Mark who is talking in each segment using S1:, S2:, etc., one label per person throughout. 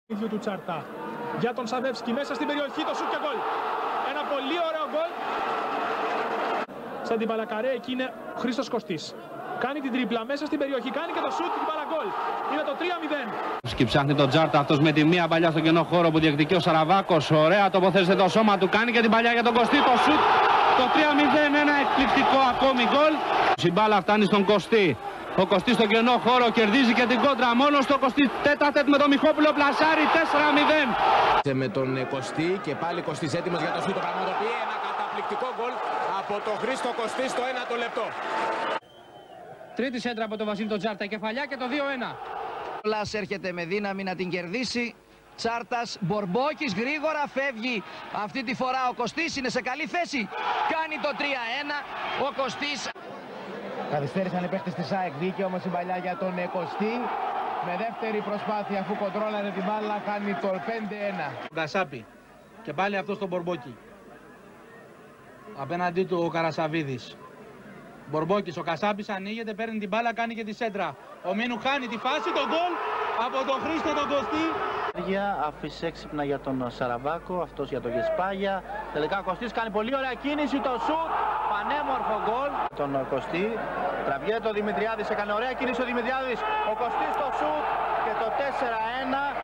S1: Του Τσάρτα για τον Σαβεύσκι μέσα στην περιοχή, το σουτ και γκολ. Ένα πολύ ωραίο γκολ. Σαν την Παλακαρέ, εκεί είναι ο Χρήστος Κωστής. Κάνει την τρίπλα μέσα στην περιοχή, κάνει και το σουτ και την μπάλα γκολ. Είναι το 3-0.
S2: Και ψάχνει τον Τσάρτα αυτός με τη μία παλιά στο κενό χώρο που διεκδικεί ο Σαραβάκος. Ωραία τοποθέτησε το σώμα του, κάνει και την παλιά για τον Κωστή. Το σουτ, το 3-0, ένα εκπληκτικό ακόμη γκολ. Η μπάλα φτάνει στον Κωστή. Ο Κωστής στο κενό χώρο κερδίζει και την κόντρα μόνο στο Κωστή. Τέταρτετ με τον Μιχόπουλο, πλασάρι 4-0.
S3: Με τον Κωστή και πάλι Κωστής έτοιμος για το σουτ, το πραγματοποιεί ένα καταπληκτικό γκολ από τον Χρήστο Κωστή στο 1ο λεπτό.
S2: Τρίτη σέντρα από τον Βασίλη τον Τσάρτα, κεφαλιά και το 2-1.
S4: Ο Λάς έρχεται με δύναμη να την κερδίσει. Τσάρτας, Μπορμπόκης γρήγορα φεύγει. Αυτή τη φορά ο Κωστής είναι σε καλή θέση. Κάνει το 3-1. Ο Κωστής.
S5: Καθυστέρησαν οι παίκτες της ΑΕΚ, δίκαιο όμως η παλιά για τον Κωστή. Με δεύτερη προσπάθεια, αφού κοντρόλαρε την μπάλα, κάνει το 5-1.
S2: Κασάπη και πάλι αυτό στον Μπορμπόκη. Απέναντί του ο Καρασαβίδης. Μπορμπόκης, ο Κασάπης ανοίγεται, παίρνει την μπάλα, κάνει και τη σέντρα. Ο Μίνου χάνει τη φάση, τον γκολ από τον Χρήστο τον Κωστή.
S6: Αφήσει έξυπνα για τον Σαραβάκο, αυτός για τον Γεσπάγια. Τελικά ο Κωστής κάνει πολύ ωραία κίνηση, το σουτ, πανέμορφο γκολ. Τον Κωστή, τραβιέται ο Δημητριάδης, έκανε ωραία κίνηση ο Δημητριάδης. Ο Κωστής το σουτ και το 4-1.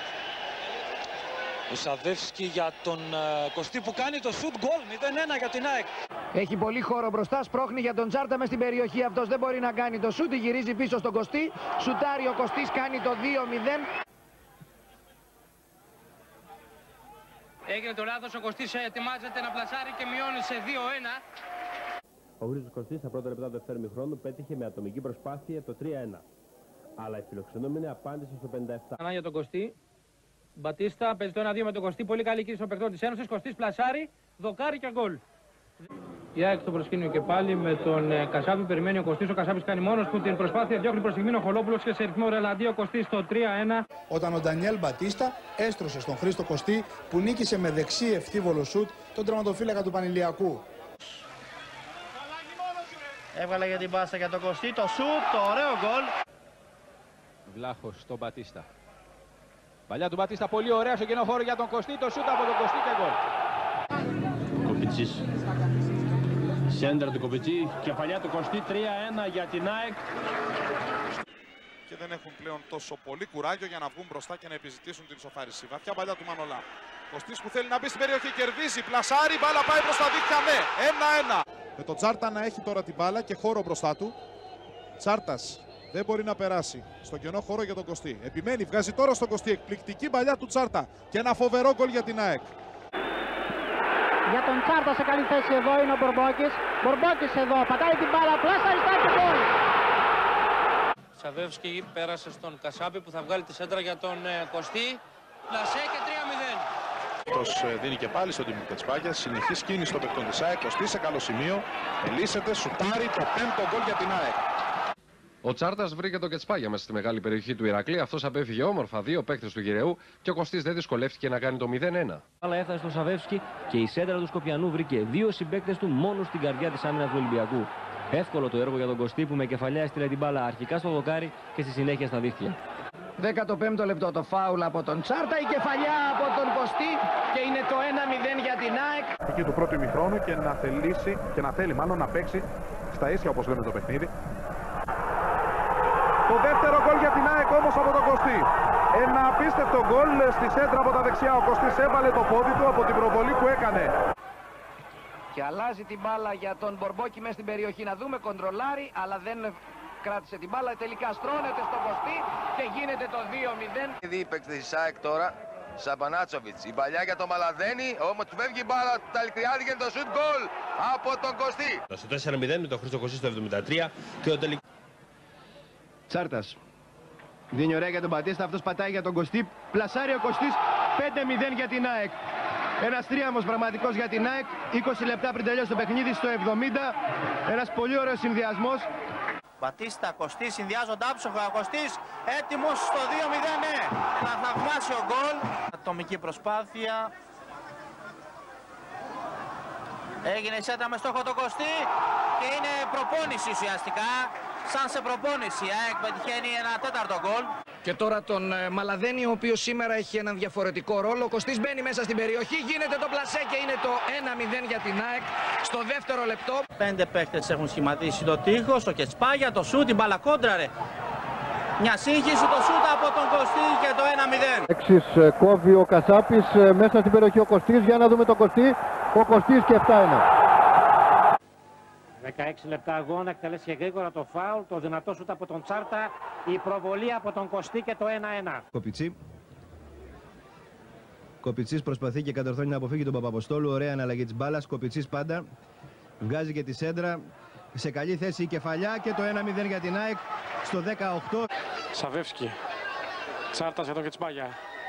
S7: Ο Σαβεύσκι για τον Κωστή που κάνει το σουτ, γκολ 0-1 για την ΑΕΚ.
S4: Έχει πολύ χώρο μπροστά, σπρώχνει για τον Τσάρτα μες στην περιοχή. Αυτός δεν μπορεί να κάνει το σουτ, γυρίζει πίσω στον Κωστή. Σουτάρει ο Κωστής, κάνει το 2-0.
S2: Έγινε το λάθος, ο Κωστής ετοιμάζεται να πλασάρει και μειώνει σε 2-1.
S8: Ο Χρήστος Κωστής στα πρώτα λεπτά του δεύτερου ημιχρόνου πέτυχε με ατομική προσπάθεια το 3-1. Αλλά η φιλοξενούμενη απάντησε στο 57.
S2: Ανά για τον Κωστή. Μπατίστα παίζει το 1-2 με τον Κωστή. Πολύ καλή κίνηση στο παιχτό της Ένωσης. Κωστής πλασάρει, δοκάρει και γκολ. Η ΑΕΚ στο προσκήνιο και πάλι με τον Κασάπη. Περιμένει ο Κωστής. Ο Κασάπης κάνει μόνος του την προσπάθεια. Διώχνει προς στιγμή ο Χολόπουλος και σε ρυθμό ρελαντί ο Κωστής στο 3-1.
S9: Όταν ο Ντανιέλ Μπατίστα έστρωσε στον Χρήστο Κωστή που νίκησε με δεξί ευθύβολο σουτ τον τερματοφύλακα του Πανηλιακού.
S6: Έβγαλε για την πάσα για τον Κωστή, το σουτ, το ωραίο γκολ.
S3: Βλάχος στον Μπατίστα. Παλιά του Μπατίστα πολύ ωραία στο κοινό χώρο για τον Κωστή, το σούτ από τον Κωστή και γκολ.
S8: Κοπιτσής. Σέντρα του Κοπιτσί, κεφαλιά του Κωστή, 3-1 για την ΑΕΚ.
S10: Και δεν έχουν πλέον τόσο πολύ κουράγιο για να βγουν μπροστά και να επιζητήσουν την ισοφάριση. Βαθιά παλιά του Μανολά. Κωστής που θέλει να μπει στην περιοχή, κερδίζει, πλασάρει, μπάλα πάει προς τα δίχτυα, ναι, 1-1. Με τον Τσάρτα να έχει τώρα την μπάλα και χώρο μπροστά του. Τσάρτας δεν μπορεί να περάσει στο κενό χώρο για τον Κωστή. Επιμένει, βγάζει τώρα στον Κωστή, εκπληκτική παλιά του Τσάρτα και ένα φοβερό γκολ για την ΑΕΚ.
S11: Για τον Τσάρτα σε καλή θέση εδώ είναι ο Μπορμπόκης. Μπορμπόκης εδώ, πατάει την μπάλα, πλάσα αριστερά και γκολ.
S2: Σαβεύσκι πέρασε στον Κασάπη που θα βγάλει τη σέντρα για τον Κωστή. Πλασέ και 3-0.
S10: Αυτός δίνει και πάλι στον Τίμιο Κατσπάγια. Συνεχής κίνηση στο παικτών της ΑΕΚ. Κωστή σε καλό σημείο. Ελίσσεται, σουτάρει το 5ο γκολ για την ΑΕΚ.
S12: Ο Τσάρτας βρήκε τον Κετσπάγια μέσα στη μεγάλη περιοχή του Ηρακλή. Αυτός απέφυγε όμορφα δύο παίκτες του Γυραιού και ο Κωστής δεν δυσκολεύτηκε να κάνει το 0-1.
S13: Αλλά έφτασε στο Σαβεύσκι και η σέντρα του Σκοπιανού βρήκε δύο συμπαίκτες του μόνο στην καρδιά της άμυνας του Ολυμπιακού. Εύκολο το έργο για τον Κωστή που με κεφαλιά έστειλε την μπάλα αρχικά στο δοκάρι και στη συνέχεια στα δίχτυα.
S4: 15ο λεπτό το φάουλ από τον Τσάρτα, η κεφαλιά από τον Κωστή και είναι το 1-0 για την ΑΕΚ.
S14: Εκεί του πρώτου ημιχρόνου και να θελήσει και να θέλει μάλλον να παίξει στα ίσια όπως λέμε το παιχνίδι. Το δεύτερο γκολ για την ΑΕΚ όμως από τον Κωστή. Ένα απίστευτο γκολ στη σέντρα από τα δεξιά. Ο Κωστής έβαλε το πόδι του από την προβολή που έκανε.
S4: Και αλλάζει την μπάλα για τον Μπορμπόκη μέσα στην περιοχή. Να δούμε, κοντρολάρει, αλλά δεν κράτησε την μπάλα. Τελικά στρώνεται στον Κωστή και γίνεται το 2-0.
S15: Ήδη παίκτης της ΑΕΚ τώρα, Σαπανάτσοβιτς. Η παλιά για τον Μαλαδένη, όμως του φεύγει η μπάλα, τα Λικριάδη και το σουτ γκολ από τον Κωστή.
S8: Στο 4-0 με τον Χρήστο Κωστή στο 73 και ο τελικός.
S5: Τσάρτας. Δίνει ωραία για τον Μπατίστα, αυτός πατάει για τον Κωστή. Πλασάρει ο Κωστής, 5-0 για την ΑΕΚ. Ένας τρίαμος πραγματικός για την ΑΕΚ. 20 λεπτά πριν τελειώσει το παιχνίδι στο 70. Ένας πολύ ωραίος συνδυασμός.
S6: Μπατίστα, Κωστής, συνδυάζονται άψογα. Κωστής έτοιμος στο 2-0, ναι. Ένα θαυμάσιο γκολ. Ατομική προσπάθεια. Έγινε η σέντρα με στόχο τον Κωστή και είναι προπόνηση ουσιαστικά. Σαν σε προπόνηση, η ΑΕΚ πετυχαίνει ένα τέταρτο γκολ.
S4: Και τώρα τον Μαλαδένη, ο οποίος σήμερα έχει έναν διαφορετικό ρόλο. Ο Κωστής μπαίνει μέσα στην περιοχή, γίνεται το πλασέ και είναι το 1-0 για την ΑΕΚ στο δεύτερο λεπτό.
S6: 5 παίκτες έχουν σχηματίσει το τείχος, ο Κετσπάγια, το σούτ, την μπάλα κόντραρε. Μια σύγχυση, το σούτ από τον Κωστή και το 1-0.
S16: Εξής κόβει ο Κασάπης μέσα στην περιοχή ο Κωστής. Για να δούμε τον Κωστή. Ο Κωστής και 7-1.
S11: 16 λεπτά αγώνα, εκτελέσει γρήγορα το φάουλ, το δυνατό σούτ από τον Τσάρτα, η προβολή από τον Κωστή και το 1-1.
S5: Κοπιτσί. Κοπιτσής προσπαθεί και κατορθώνει να αποφύγει τον Παπαποστόλου. Ωραία αναλλαγή της μπάλας. Κοπιτσής πάντα. Βγάζει και τη σέντρα. Σε καλή θέση η κεφαλιά και το 1-0 για την ΑΕΚ στο 18.
S1: Σαβεύσκι. Τσάρτας για τον Κετσπάγια.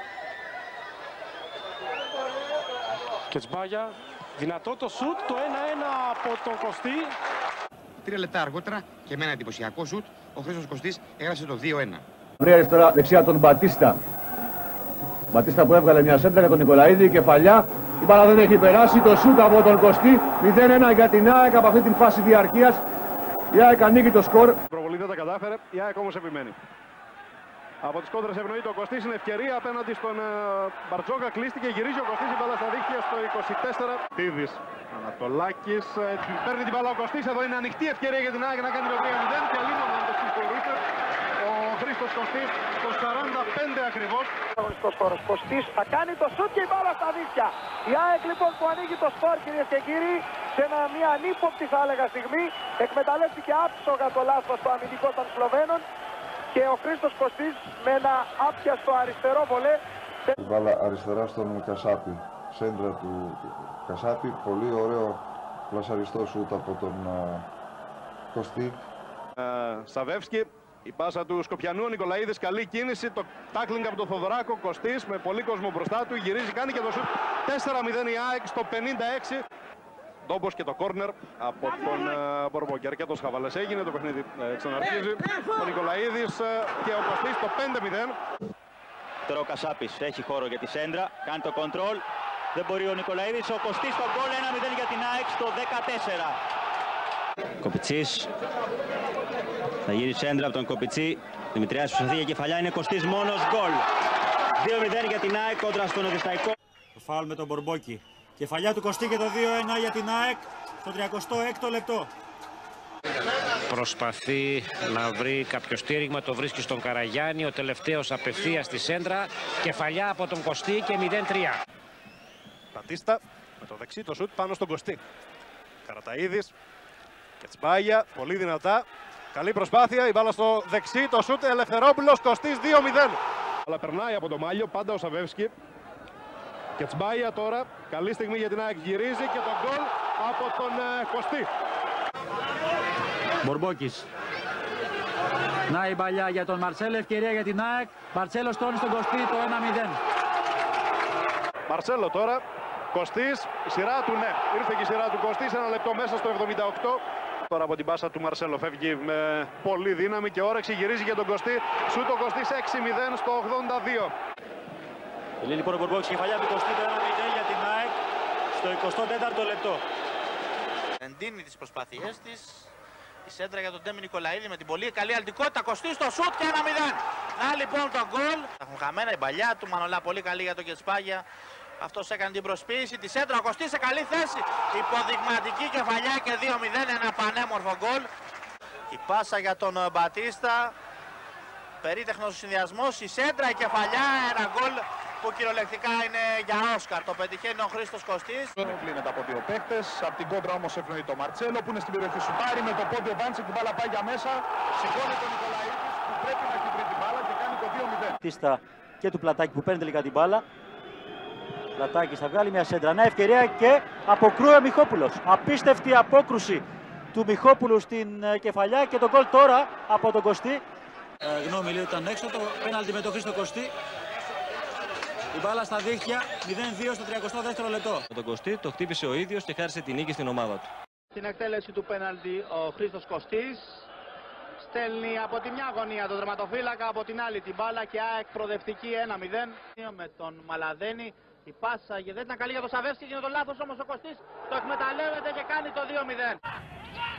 S1: Κετσπάγια. Δυνατό το σουτ, το 1-1 από τον Κωστή.
S17: 3 λεπτά αργότερα και με ένα εντυπωσιακό σουτ, ο Χρήστος Κωστής έγραψε το 2-1.
S14: Βρει αριστερά δεξιά τον Μπατίστα. Μπατίστα που έβγαλε μια σέντρα για τον Νικολαίδη, κεφαλιά. Η μπάλα δεν έχει περάσει, το σουτ από τον Κωστή. 0-1 για την ΑΕΚ από αυτή την φάση διαρκείας. Η ΑΕΚ ανοίγει το σκορ. Η προβολή δεν τα κατάφερε, η ΑΕΚ όμως επιμένει. Από τις κόντρες ευνοεί το Κωστής, είναι ευκαιρία απέναντι στον Μπαρτζόκα. Κλείστηκε, γυρίζει ο Κωστής, η μπάλα στα δίχτυα στο 24. Τίδης, Ανατολάκης, παίρνει την μπάλα ο Κωστής, εδώ είναι ανοιχτή ευκαιρία για την ΑΕΚ να κάνει το 3-0 και λίγο να το συγχωρείτε. Ο Χρήστος Κωστής στο 45 ακριβώς.
S18: Αγωνιστικός χώρος, Κωστής θα κάνει το σουτ και η μπάλα στα δίχτυα. Η ΑΕΚ λοιπόν που ανοίγει το σκορ, κυρίες και κύριοι, σε μια ανύποπτη θα έλεγα στιγμή, εκμεταλλεύτηκε άψογα το λάθος του αμυντικού των Σλοβαίνων. Και ο Χρήστος Κωστής με ένα άπιαστο αριστερό βολέ.
S19: Η μπάλα αριστερά στον Κασάπη. Σέντρα του Κασάπη. Πολύ ωραίο πλασαριστό σούτ από τον Κωστή.
S14: Σαβεύσκι. Η πάσα του Σκοπιανού. Ο Νικολαίδης. Καλή κίνηση. Το τάκλινγκ από τον Θοδωράκο. Κωστής με πολύ κόσμο μπροστά του. Γυρίζει, κάνει και το σούτ. 4-0 η ΑΕΚ στο 56. Ντόμπος και το κόρνερ από τον Μπορμπό. Και αρκετός χαβαλές έγινε, το παιχνίδι ξαναρχίζει. Ο Νικολαίδης και ο Κωστής το 5-0.
S20: Τώρα ο Κασάπης έχει χώρο για τη σέντρα, κάνει το κοντρόλ. Δεν μπορεί ο Νικολαίδης, ο Κωστής στο γκολ, 1-0 για την ΑΕΚ στο 14. Κοπιτσής. Θα γύρει σέντρα από τον Κοπιτσί. Δημητριάς προσπαθεί για κεφαλιά, είναι Κωστής μόνος, γκολ. 2-0 για την ΑΕΚ κόντρα στον Οδυσταϊκό.
S21: Το φάουλ με τον Μπορμπόκι. Κεφαλιά του Κωστή και το 2-1 για την ΑΕΚ στο 36ο λεπτό.
S22: Προσπαθεί να βρει κάποιο στήριγμα, το βρίσκει στον Καραγιάννη, ο τελευταίος απευθείας στη σέντρα, κεφαλιά από τον Κωστή και 0-3.
S14: Μπατίστα με το δεξί το σουτ πάνω στον Κωστή. Καραταΐδης, Κετσπάγια, πολύ δυνατά. Καλή προσπάθεια, η μπάλα στο δεξί, το σουτ, Ελευθερόπουλος, Κωστής 2-0. Αλλά περνάει από το Μάλιο, πάντα ο Σαβεύσκι. Κετσμπάγια τώρα, καλή στιγμή για την ΑΕΚ, γυρίζει και τον γκολ από τον Κωστή.
S21: Μπορμπόκης. Να η παλιά για τον Μαρσέλο, ευκαιρία για την ΑΕΚ. Μαρσέλο στώνει στον Κωστή το 1-0.
S14: Μαρσέλο τώρα, Κωστής, η σειρά του, ναι. Ήρθε και η σειρά του Κωστής, ένα λεπτό μέσα στο 78. Τώρα από την πάσα του Μαρσέλο φεύγει με πολύ δύναμη και όρεξη, γυρίζει για τον Κωστή. Σούτ ο Κωστής 6-0 στο 82.
S21: Τελεί λοιπόν ο Μπορμπόκης, κεφαλιά του Κωστή, το 1-0 για την ΑΕΚ στο 24ο λεπτό.
S6: Εντείνει τις προσπάθειές της. Η σέντρα για τον Ντέμι Νικολαίδη με την πολύ καλή αλτικότητα. Κωστή στο σουτ και 1-0. Να λοιπόν το γκολ. Έχουν χαμένα η παλιά του. Μανολά πολύ καλή για τον Κετσπάγια. Αυτός έκανε την προσποίηση. Τη σέντρα ο Κωστής σε καλή θέση. Υποδειγματική κεφαλιά και 2-0. Ένα πανέμορφο γκολ. Η πάσα για τον Μπατίστα. Περίτεχνος συνδυασμός. Η σέντρα, η κεφαλιά. Ένα γκολ που κυριολεκτικά είναι για Όσκαρ. Το πετυχαίνει ο Χρήστος Κωστής.
S14: Κλείνεται από δύο παίκτες. Από την κόντρα όμως ευνοεί το Μαρτσέλο που είναι στην περιοχή σουτάρει με το πόδι ο Βάντσικ, την μπάλα πάει για μέσα. Σηκώνει τον Νικολαίδης που πρέπει να έχει βρει την μπάλα και κάνει το 2-0.
S21: Τίστα και του Πλατάκη που παίρνει τελικά την μπάλα. Πλατάκης θα βγάλει μια σέντρα. Να ευκαιρία και αποκρούει ο Μιχόπουλος. Απίστευτη απόκρουση του Μιχόπουλου στην κεφαλιά και το γκολ τώρα από τον Κωστή. Γνώμη λέει ήταν έξω το πέναλτι με τον Χρήστο Κωστή. Η μπάλα στα δίχτυα, 0-2 στο 32ο λεπτό. Τον Κωστή το χτύπησε ο ίδιος και χάρισε την νίκη στην ομάδα του.
S6: Στην εκτέλεση του πέναλτι ο Χρήστος Κωστής στέλνει από τη μια γωνία τον τερματοφύλακα, από την άλλη την μπάλα και ΑΕΚ προοδευτική 1-0. Με τον Μαλαδένη η πάσα δεν ήταν καλή για τον Σαβεύσκι, γίνεται το λάθος όμως ο Κωστής το εκμεταλλεύεται και κάνει το 2-0.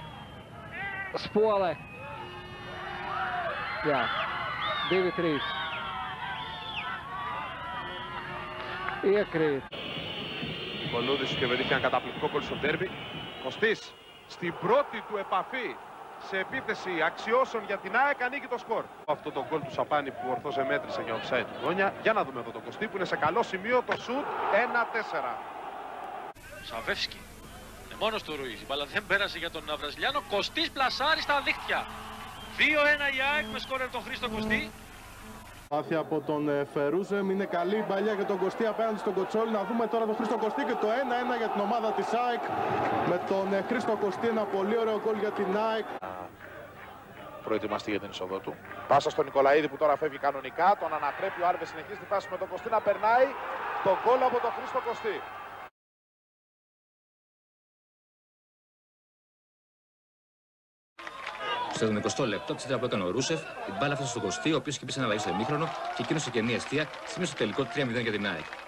S23: Σπόλε. Ja, 9-3.
S16: η ΕΚΡΗ.
S10: Κολούδης και πετύχει ένα καταπληκτικό γκολ στο ντέρμπι. Κωστής στην πρώτη του επαφή σε επίθεση αξιώσεων για την ΑΕΚ ανοίγει το σκορ. Αυτό το γκολ του Σαπάνη που ορθώς εμέτρησε για offside του Γκόνια. Για να δούμε εδώ τον Κωστή που είναι σε καλό σημείο, το σουτ 1-4.
S7: Σαβεύσκι. Είναι μόνος του Ρουίζ. Η μπάλα δεν πέρασε για τον Βραζιλιάνο. Κωστής πλασάρει στα δίχτυα. 2-1 η ΑΕΚ με σκόρερ τον Χρήστο Κωστή.
S9: Πάθη από τον Φερούζεμ, είναι καλή η παλιά για τον Κωστή απέναντι στον Κοτσόλη. Να δούμε τώρα τον Χρήστο Κωστή και το 1-1 για την ομάδα της ΑΕΚ. Με τον Χρήστο Κωστή ένα πολύ ωραίο γκολ για την ΑΕΚ.
S10: Προετοιμαστεί για την είσοδο του. Πάσα στον Νικολαίδη που τώρα φεύγει κανονικά. Τον ανατρέπει ο Άρβες, συνεχίζει τη φάση με τον Κωστή να περνάει. Το γκολ από τον Χρήστο Κωστή.
S23: Στο 20 λεπτό, τη σέντρα που έκανε ο Ρούσεφ, η μπάλα έφτασε στον Κωστή, ο οποίος χτύπησε ένα αλλαγή στο ημίχρονο και εκείνος σε κενή αιστεία σήμειωσε το τελικό 3-0 για την ΑΕΚ.